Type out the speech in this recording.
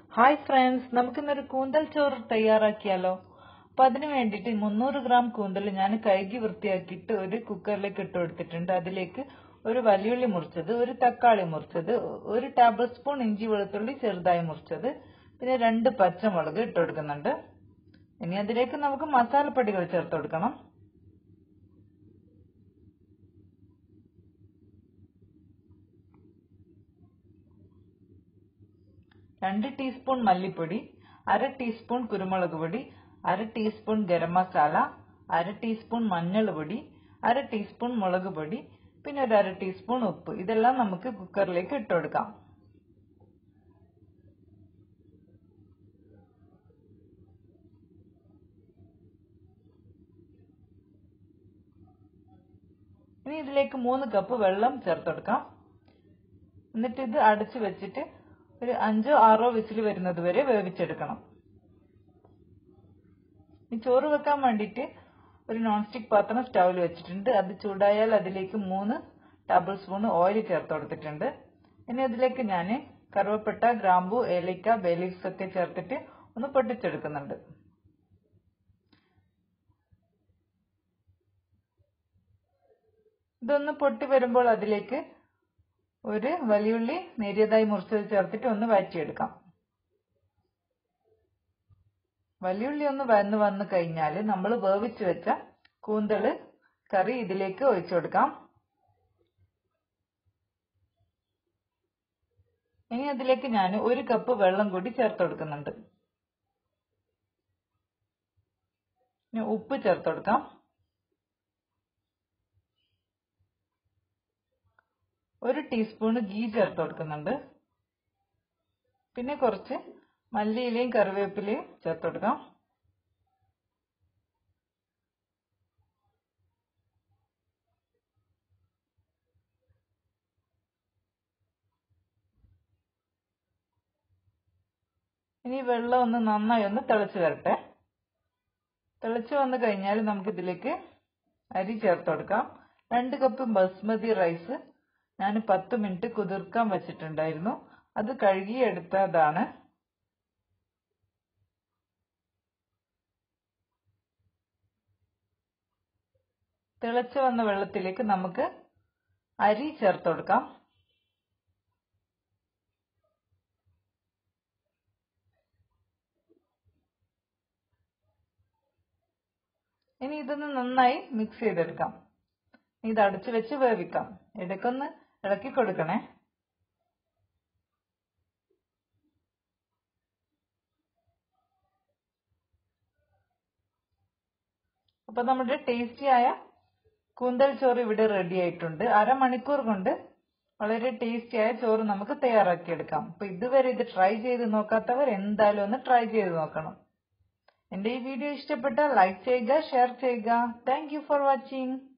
Hi friends, നമുക്കിന്നൊരു കൂന്തൽ ചോറ് തയ്യാറാക്കിയാലോ? അപ്പൊ അതിന് വേണ്ടിയിട്ട് 300 ഗ്രാം കൂന്തൽ ഞാൻ കഴുകി വൃത്തിയാക്കിയിട്ട് ഒരു കുക്കറിലേക്ക് ഇട്ട് കൊടുത്തിട്ടുണ്ട്. അതിലേക്ക് ഒരു വലിയുള്ളി മുറിച്ചത്, ഒരു തക്കാളി മുറിച്ചത്, ഒരു ടേബിൾ സ്പൂൺ ഇഞ്ചി വെളുത്തുള്ളി ചെറുതായി മുറിച്ചത്, പിന്നെ 2 പച്ചമുളക് ഇട്ട് കൊടുക്കുന്നുണ്ട്. ഇനി അതിലേക്ക് നമുക്ക് മസാലപ്പൊടികൾ ചേർത്ത് കൊടുക്കണം. രണ്ട് ടീസ്പൂൺ മല്ലിപ്പൊടി, അര ടീസ്പൂൺ കുരുമുളക് പൊടി, അര ടീസ്പൂൺ ഗരം മസാല, അര ടീസ്പൂൺ മഞ്ഞൾ പൊടി, അര ടീസ്പൂൺ മുളക് പൊടി, പിന്നെ ഒരു അര ടീസ്പൂൺ ഉപ്പ്. ഇതെല്ലാം നമുക്ക് കുക്കറിലേക്ക് ഇട്ട് കൊടുക്കാം. ഇനി ഇതിലേക്ക് 3 കപ്പ് വെള്ളം ചേർത്ത് കൊടുക്കാം. എന്നിട്ട് ഇത് അടച്ചു വെച്ചിട്ട് ഒരു 5-6 വിസിൽ വരുന്നത് വരെ വേവിച്ചെടുക്കണം. ഈ ചോറ് വെക്കാൻ വേണ്ടിയിട്ട് ഒരു നോൺ സ്റ്റിക് പാത്രം സ്റ്റൗവിൽ വെച്ചിട്ടുണ്ട്. അത് ചൂടായാൽ അതിലേക്ക് 3 ടേബിൾ സ്പൂൺ ഓയിൽ ചേർത്ത് കൊടുത്തിട്ടുണ്ട്. ഇനി അതിലേക്ക് ഞാൻ കറുവപ്പട്ട, ഗ്രാമ്പു, ഏലക്ക, ബേ ലീവ്സ് ഒക്കെ ചേർത്തിട്ട് ഒന്ന് പൊട്ടിച്ചെടുക്കുന്നുണ്ട്. ഇതൊന്ന് പൊട്ടി വരുമ്പോൾ അതിലേക്ക് ഒരു വലിയുള്ളി നേരിയതായി മുറിച്ചത് ചേർത്തിട്ട് ഒന്ന് വഴറ്റിയെടുക്കാം. വലിയുള്ളി ഒന്ന് വന്നു കഴിഞ്ഞാൽ നമ്മൾ വേവിച്ച് വെച്ച കൂന്തല് കറി ഇതിലേക്ക് ഒഴിച്ചു കൊടുക്കാം. ഇനി അതിലേക്ക് ഞാൻ 1 കപ്പ് വെള്ളം കൂടി ചേർത്ത് കൊടുക്കുന്നുണ്ട്. ഇനി ഉപ്പ് ചേർത്ത് കൊടുക്കാം. ഒരു ടീസ്പൂൺ ഗീ ചേർത്ത് കൊടുക്കുന്നുണ്ട്. പിന്നെ കുറച്ച് മല്ലിയിലയും കറിവേപ്പിലയും ചേർത്ത് കൊടുക്കാം. ഇനി വെള്ളം ഒന്ന് നന്നായി ഒന്ന് തിളച്ച് വരട്ടെ. തിളച്ച് വന്നു കഴിഞ്ഞാൽ നമുക്ക് ഇതിലേക്ക് അരി ചേർത്ത് കൊടുക്കാം. 2 കപ്പ് ബസ്മതി റൈസ് ഞാൻ 10 മിനിറ്റ് കുതിർക്കാൻ വെച്ചിട്ടുണ്ടായിരുന്നു. അത് കഴുകി എടുത്തതാണ്. തിളച്ച് വന്ന വെള്ളത്തിലേക്ക് നമുക്ക് അരി ചേർത്ത് കൊടുക്കാം. ഇനി ഇതൊന്ന് നന്നായി മിക്സ് ചെയ്തെടുക്കാം. ഇത് അടച്ചു വെച്ച് വേവിക്കാം. ഇടയ്ക്കൊന്ന് ഇളക്കി കൊടുക്കണേ. അപ്പൊ നമ്മുടെ ടേസ്റ്റിയായ കൂന്തൽ ചോറ് ഇവിടെ റെഡി ആയിട്ടുണ്ട്. അരമണിക്കൂർ കൊണ്ട് വളരെ ടേസ്റ്റിയായ ചോറ് നമുക്ക് തയ്യാറാക്കിയെടുക്കാം. അപ്പൊ ഇതുവരെ ഇത് ട്രൈ ചെയ്ത് നോക്കാത്തവർ എന്തായാലും ഒന്ന് ട്രൈ ചെയ്ത് നോക്കണം. എന്റെ ഈ വീഡിയോ ഇഷ്ടപ്പെട്ടാൽ ലൈക്ക് ചെയ്യുക, ഷെയർ ചെയ്യുക. Thank you for watching.